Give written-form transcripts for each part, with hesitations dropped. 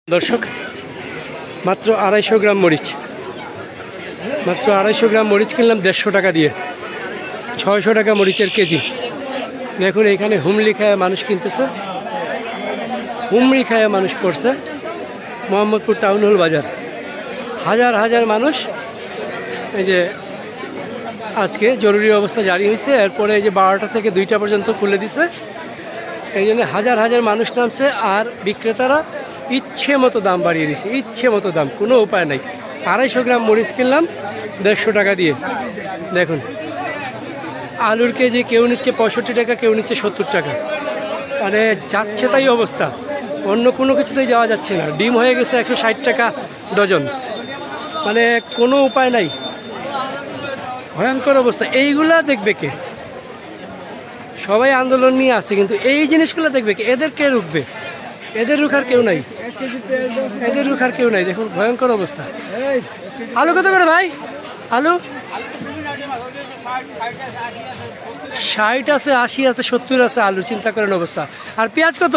দর্শক, মাত্র 250 গ্রাম মরিচ, মাত্র 250 গ্রাম মরিচ কিনলাম 150 টাকা দিয়ে। 600 টাকা মরিচের কেজি। দেখুন এখানে হুমড়ি খায় মানুষ কিনতেছে, হুমড়ি খায় মানুষ পড়ছে। মোহাম্মদপুর টাউন হল বাজার, হাজার হাজার মানুষ। এই যে আজকে জরুরি অবস্থা জারি হয়েছে, এরপরে এই যে 12টা থেকে 2টা পর্যন্ত খুলে দিছে, এই জন্য হাজার হাজার মানুষ নামছে। আর বিক্রেতারা ইচ্ছে মতো দাম বাড়িয়ে দিছে, ইচ্ছে মতো দাম, কোনো উপায় নাই। 250 গ্রাম মরিচ কিনলাম 150 টাকা দিয়ে। দেখুন আলুর কেজি কেউ নিচ্ছে 65 টাকা, কেউ নিচ্ছে 70 টাকা। মানে যাচ্ছে তাই অবস্থা, অন্য কোনো কিছুতেই যাওয়া যাচ্ছে না। ডিম হয়ে গেছে 160 টাকা ডজন, মানে কোনো উপায় নাই, ভয়ঙ্কর অবস্থা। এইগুলা দেখবে কে? সবাই আন্দোলন নিয়ে আসে, কিন্তু এই জিনিসগুলো দেখবে কে? এদের কে রুখবে? এদের রুখার কেউ নাই, এদের রুখার কেউ নাই। দেখুন ভয়ঙ্কর অবস্থা। আলু কত করে ভাই? আলু 60 আছে, 80 আছে, 70 আছে আলু, চিন্তা করেন অবস্থা। আর পেঁয়াজ কত?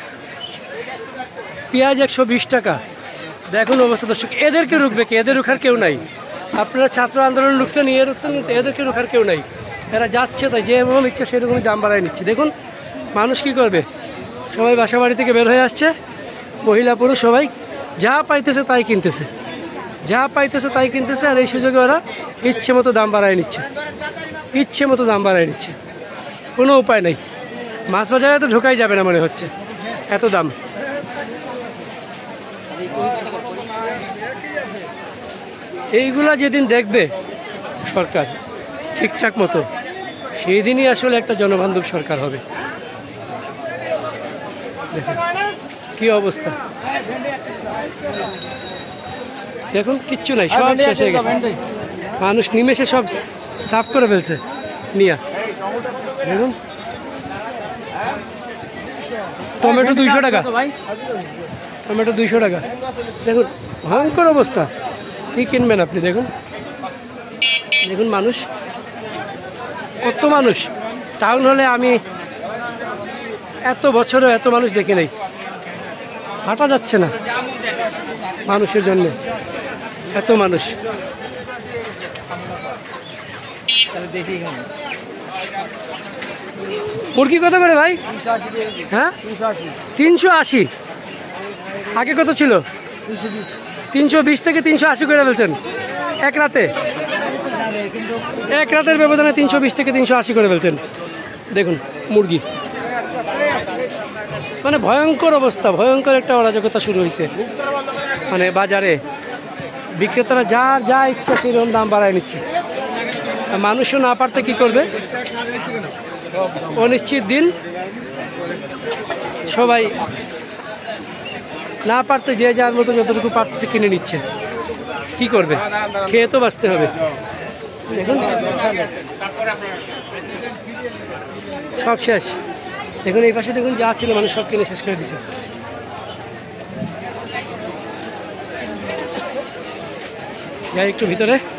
পেঁয়াজ 120 টাকা। দেখুন অবস্থা দর্শক, এদেরকে রুখবে কে? এদের রুখার কেউ নাই। আপনারা ছাত্র আন্দোলন রুখছেন, রুখছেন, কিন্তু এদেরকে রুখার কেউ নাই। এরা যাচ্ছে তাই, যেরকম ইচ্ছে সেরকমই দাম বাড়ায় নিচ্ছে। দেখুন মানুষ কি করবে? সবাই বাসা বাড়ি থেকে বের হয়ে আসছে, মহিলা পুরুষ সবাই যা পাইতেছে তাই কিনতেছে, যা পাইতেছে তাই কিনতেছে। আর এই সুযোগে ওরা ইচ্ছে মতো দাম বাড়ায় নিচ্ছে, ইচ্ছে মতো দাম বাড়ায় নিচ্ছে, কোনো উপায় নেই। মাছ বাজারে তো ঢোকাই যাবে না মনে হচ্ছে, এত দাম। এইগুলা যেদিন দেখবে সরকার ঠিকঠাক মতো, সেই দিনই আসলে একটা জনবান্ধব সরকার হবে। দেখুন কি অবস্থা, দেখুন কিচ্ছু নাই, সব শেষ হয়ে গেছে। মানুষ নিমেষে সব সাফ করে ফেলছে নিয়া। দেখুন টমেটো 200 টাকা, টমেটো 200 টাকা। দেখুন ভয়ঙ্কর অবস্থা, কি কিনবেন আপনি? দেখুন, দেখুন মানুষ কত মানুষ। টাউন হলে আমি এত বছরে এত মানুষ দেখি নাই, হাঁটা যাচ্ছে না মানুষের জন্য, এত মানুষ। মুরগি কত করে ভাই? হ্যাঁ 380। আগে কত ছিল? 320 থেকে 380 করে ফেলছেন এক রাতে, এক রাতের ব্যবধানে 320 থেকে 380 করে ফেলছেন। দেখুন মুরগি, মানে ভয়ঙ্কর অবস্থা, ভয়ঙ্কর একটা অরাজকতা শুরু হয়েছে। মানে বাজারে বিক্রেতারা যা যা ইচ্ছা সেরকম দাম বাড়ায় নিচ্ছে। মানুষও না পারতে কি করবে? অনিশ্চিত দিন, সবাই না পারতে যে যার মতো যতটুকু পারতেছে কিনে নিচ্ছে। কি করবে? খেয়ে তো বাঁচতে হবে। দেখুন সব শেষ। দেখুন এই পাশে দেখুন যা ছিল মানুষ সব কিনে শেষ করে দিছে। যাই একটু ভিতরে।